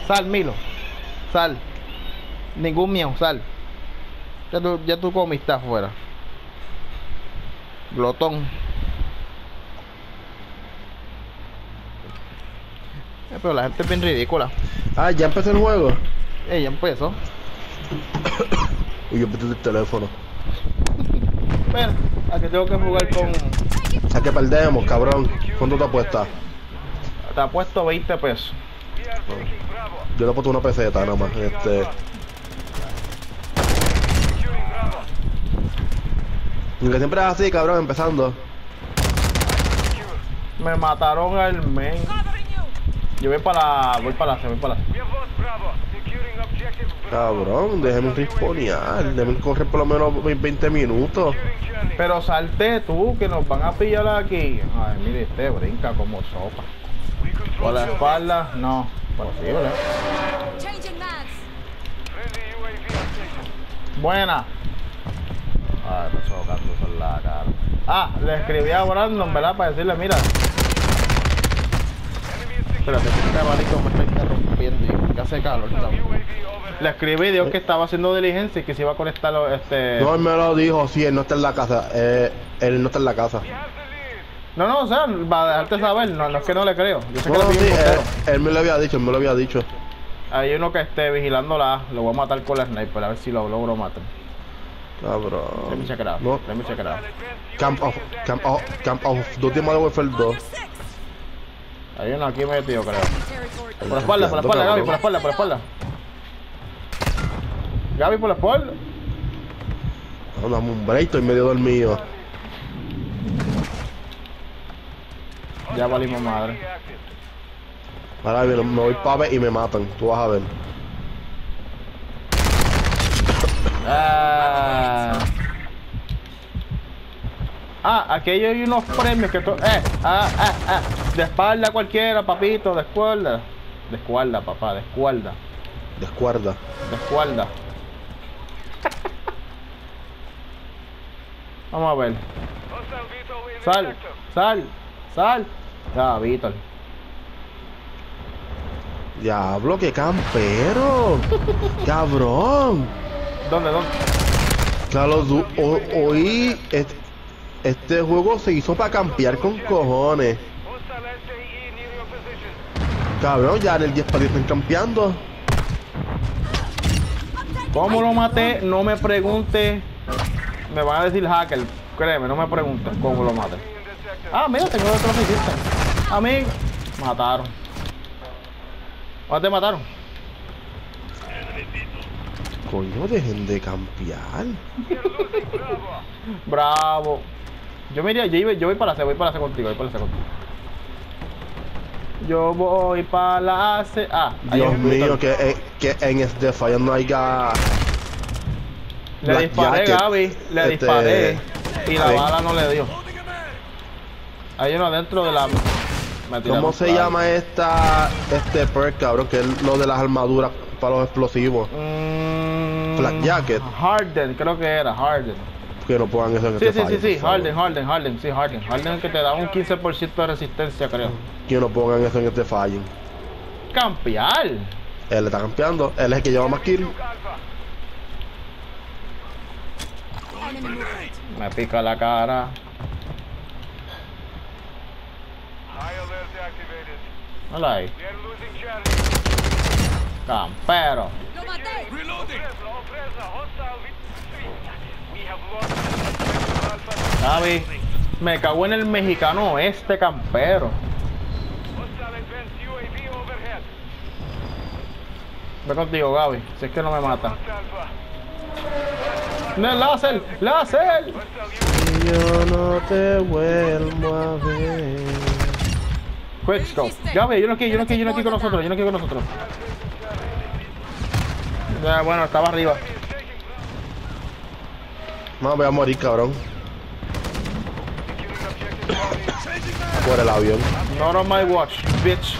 Sal, Milo. Sal. Ningún mío, sal. Ya tú comiste afuera. Glotón. Pero la gente es bien ridícula. Ah, ya empezó el juego. Ya empezó. Uy, yo puse el teléfono. Bueno, aquí tengo que jugar con... ¿A qué perdemos, cabrón? ¿Cuánto te apuestas? Te ha puesto 20 pesos. Yo le he puesto una peseta nada más. Que siempre es así, cabrón, empezando. Me mataron al main. Yo voy para la C. Cabrón, déjeme risponear. Déjeme correr por lo menos 20 minutos. Pero salte tú, que nos van a pillar aquí. Ay, mire, este brinca como sopa. Por la espalda, no. Posible. Buena. Ay, me chocando en la cara. Ah, le escribí a Brandon, ¿verdad? Para decirle, mira. Espérate, que este abanico me está interrumpiendo y que hace calor. Le escribí, dijo que estaba haciendo diligencia y que se iba a conectar No, él me lo dijo, sí, él no está en la casa. Él no está en la casa. No, o sea, va a dejarte saber, no es que no le creo. Yo sé que No, le sí, él me lo había dicho, Hay uno que esté vigilando lo voy a matar con la sniper, a ver si lo logro matar. Cabrón. Let me check it out. No. Let me check it out. Camp off. Dos temas de Warfare 2. Hay uno aquí metido, creo. Por la espalda, Gaby, por la espalda. Gaby, por la espalda. No, dame un break, estoy medio dormido. Ya valimos madre. Ahora me voy para ver y me matan, tú vas a ver. Aquí hay unos premios que de espalda cualquiera, papito, de espalda. De espalda, papá, de espalda. Descuerda. De espalda. Vamos a ver. Sal. Ya, Víctor. Diablo, qué campero. Cabrón. ¿Dónde? Carlos, hoy este juego se hizo para campear con cojones. Cabrón, ya en el 10 para 10 están campeando. ¿Cómo lo maté? No me pregunte. Me van a decir hacker. Créeme, no me preguntes cómo lo maté. Mira, tengo otro asistente. A mí mataron. ¿Cómo te mataron? Coño, dejen de campear. Bravo. Yo voy para la C, contigo, Yo voy para la C. Dios mío, que en este fallo no haya... Le disparé, Gaby. Le disparé. Y la bala no le dio. Hay uno dentro de la... ¿Cómo se llama este perk, cabrón? Que es lo de las armaduras para los explosivos. Flak Jacket. Harden, creo que era Harden. Que no pongan eso en este fallo. Sí, Harden. Sí, Harden. Harden que te da un 15% de resistencia, creo. Que no pongan eso en este fallo. Campear. Él está campeando. Él es el que lleva más kills. Me pica la cara. Hola ahí. Campero. Gaby, me cago en el mexicano este campero. Ve contigo, Gaby, si es que no me mata. ¡No, láser! Y yo no te vuelvo a ver. Quickscope. Gaby, yo no aquí con nosotros, Ya, bueno, estaba arriba. No, voy a morir, cabrón. Por el avión. Not on my watch, bitch.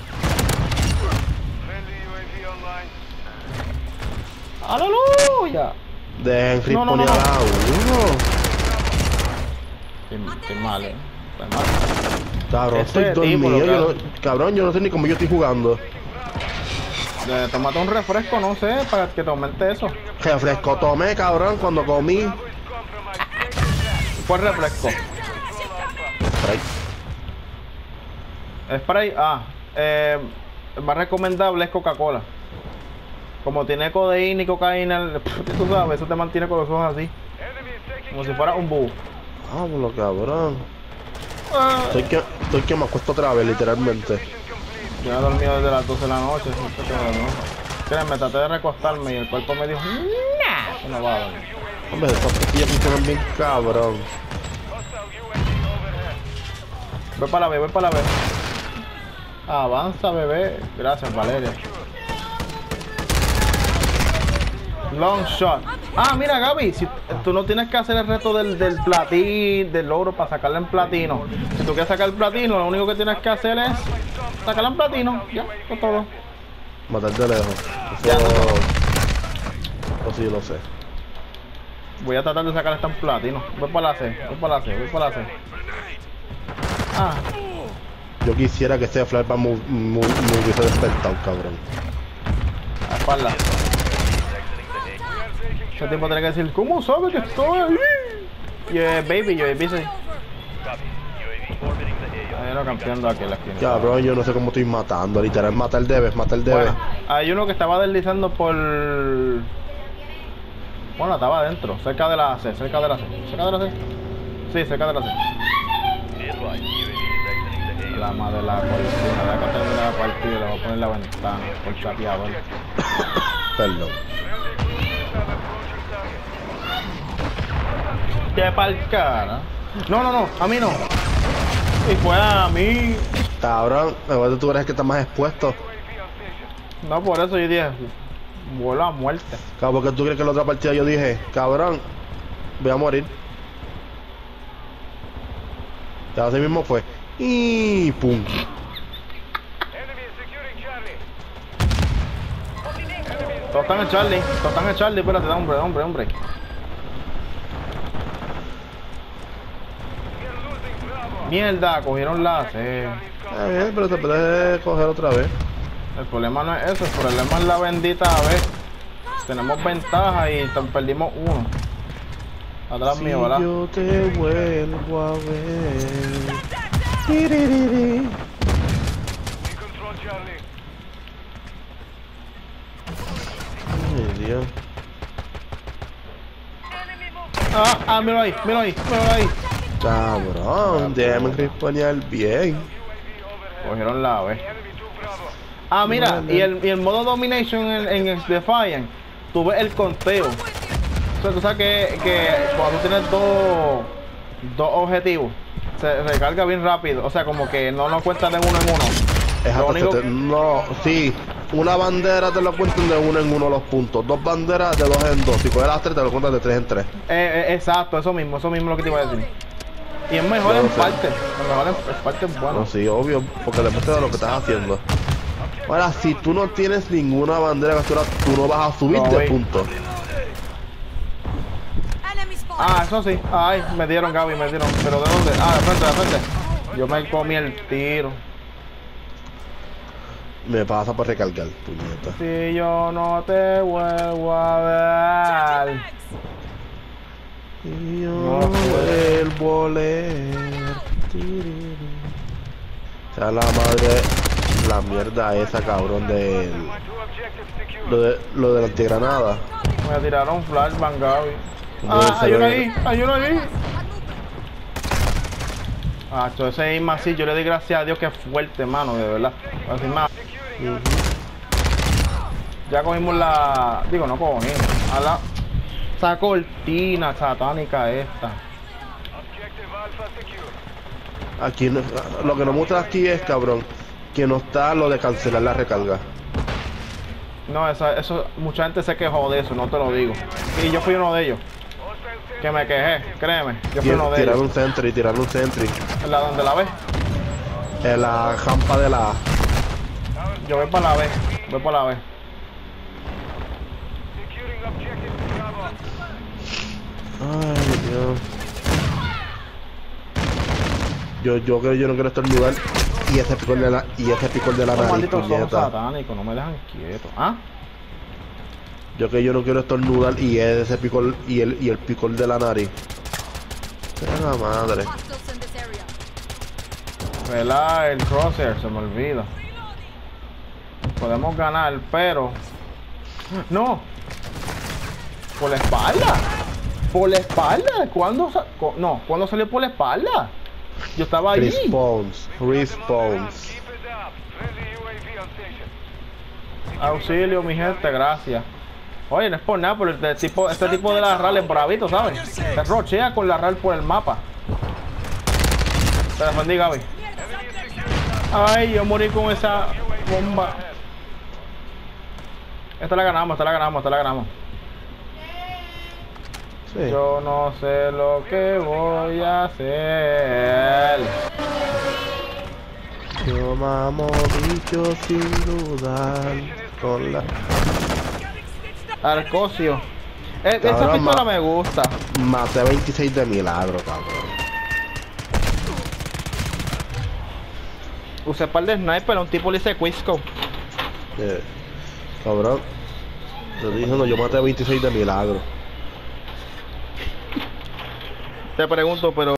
¡Aleluya! Dejen risponear a uno. Estoy mal, Cabrón, estoy dormido. Cabrón, yo no sé ni cómo yo estoy jugando. Tómate un refresco, no sé, para que te aumente eso. Refresco tomé, cabrón, cuando comí. ¿Cuál refresco? Spray. Spray, el más recomendable es Coca-Cola. Como tiene codeína y cocaína, tú sabes, eso te mantiene con los ojos así. Como si fuera un búho. Vámonos, cabrón. Estoy que me acuesto otra vez, literalmente. Yo no he dormido desde las 12 de la noche. Créeme, traté de recostarme y el cuerpo me dijo, nah, no va a dormir. Hombre, esas pastillas funcionan bien, cabrón. Voy para la B, voy para la B. Avanza, bebé. Gracias, Valeria. Long shot. Ah, mira, Gaby, si tú no tienes que hacer el reto del platino, del logro para sacarla en platino. Si tú quieres sacar el platino, lo único que tienes que hacer es sacarla en platino. Ya, con todo. Matar de lejos. Ya, Eso... no. Eso sí lo sé. Voy a tratar de sacar esta en platino. Voy para la C, voy para la C, voy para la C. Ah, Yo quisiera que este flashback me hubiese despertado, cabrón. a la espalda. Ese tiempo tiene que decir, ¿cómo sabe que estoy ahí? Baby, yo baby, sí. Hay uno campeando aquí en la esquina. Cabrón, yo no sé cómo estoy matando. Literal, mata el debe, mata el debe. Bueno, hay uno que estaba deslizando por... Bueno, estaba adentro, cerca de la C, cerca de la C. ¿Cerca de la C? Sí, cerca de la C. La madre de la cortina, la que termina la partida, le voy a poner en la ventana, por chapeador. Perdón. ¡Qué pa'l cara! No, no, no, a mí no. Y fue a mí. Cabrón, mejor tú eres el que está más expuesto. No, por eso yo dije, vuelo a muerte. Cabrón, porque tú crees que en la otra partida yo dije, cabrón, voy a morir. Y así mismo fue. Y pum. Todos están en Charlie, espérate, hombre. Mierda, cogieron la C. Bien, pero se puede coger otra vez. El problema no es eso, el problema es la bendita B. Tenemos ventaja y perdimos uno. Atrás mío, ¿verdad? Yo te vuelvo a ver. Tiririri. Ay, Dios. Míralo ahí. Cabrón, déjame responear bien. Cogieron la B. Mira, y el modo Domination en el Defiant, tú ves el conteo. O sea, tú sabes que cuando tú tienes dos objetivos, se recarga bien rápido. O sea, como que no cuenta de uno en uno. Exacto, no, sí. Una bandera te lo cuentan de uno en uno los puntos. Dos banderas de dos en dos. Si coges las tres te lo cuentan de tres en tres. Exacto, eso mismo es lo que te iba a decir. Y es mejor en parte. Mejor en parte es bueno. No, sí, obvio, porque demuestra de lo que estás haciendo. Ahora, si tú no tienes ninguna bandera capturada, tú no vas a subir de puntos. Eso sí. Ay, me dieron, Gaby, me dieron. ¿Pero de dónde? De frente. Yo me comí el tiro. Me pasa por recargar, puñeta. Si yo no te vuelvo a ver. Y yo vuelvo a leer. O sea, la madre, la mierda esa, cabrón, de lo de la antigranada. Me tiraron flashbang, Gaby. Hay uno ahí. Ese aim así, yo le doy gracias a Dios que es fuerte, mano, de verdad. Así más. Ya cogimos la... Digo, no cogimos. Esa cortina satánica esta. Aquí lo que nos muestra aquí es, cabrón, que no está lo de cancelar la recarga. No, eso mucha gente se quejó de eso, no te lo digo. Y yo fui uno de ellos. Que me quejé, créeme. Yo fui uno de ellos. Tirar un sentry. ¿En la donde la ves? En la jampa de la A. Yo voy para la B. Ay, Dios. Yo creo que yo no quiero estar en lugar. y ese picor de la Estos nariz, malditos son puñeta. satánicos, no me dejan quieto. ¿Ah? Yo no quiero estornudar y ese picor y el picor de la nariz. Pero la madre. ¿Verdad? El crosshair, se me olvida. Podemos ganar, pero... ¡No! ¿Por la espalda? ¿Por la espalda? No, ¿cuándo salió por la espalda? Yo estaba allí. Response. Auxilio, mi gente, gracias. Oye, no es por nada, pero este tipo de la RAL es bravito, ¿sabes? Se rochea con la RAL por el mapa. Te defendí, Gaby. Ay, yo morí con esa bomba. Esta la ganamos. Sí. Yo no sé lo que voy a hacer. Yo mamo bicho sin dudar con la... Arcosio. Esa Cabrón, pistola me gusta. Maté 26 de milagro, cabrón. Usé par de sniper, a un tipo le hice Quisco. Cabrón. Te dije, no, yo maté 26 de milagro. Te pregunto, pero...